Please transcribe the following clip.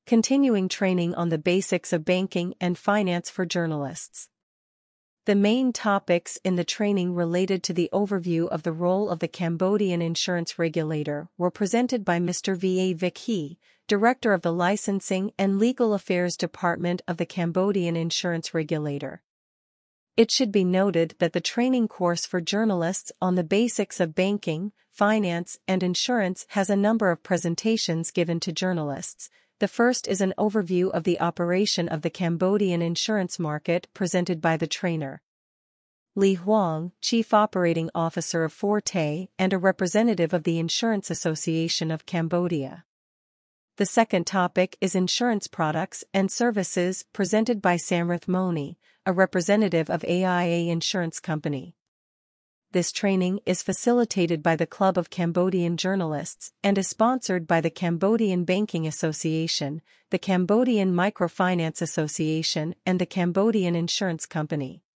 continuing training on the basics of banking and finance for journalists. The main topics in the training related to the overview of the role of the Cambodian insurance regulator were presented by Mr. V. A. Vic He, Director of the Licensing and Legal Affairs Department of the Cambodian Insurance Regulator. It should be noted that the training course for journalists on the basics of banking, finance, and insurance has a number of presentations given to journalists. The first is an overview of the operation of the Cambodian insurance market presented by the trainer. Li Huang, Chief Operating Officer of Forte and a representative of the Insurance Association of Cambodia. The second topic is insurance products and services presented by Samrath Moni, a representative of AIA Insurance Company. This training is facilitated by the Club of Cambodian Journalists and is sponsored by the Cambodian Banking Association, the Cambodian Microfinance Association and the Cambodian Insurance Company.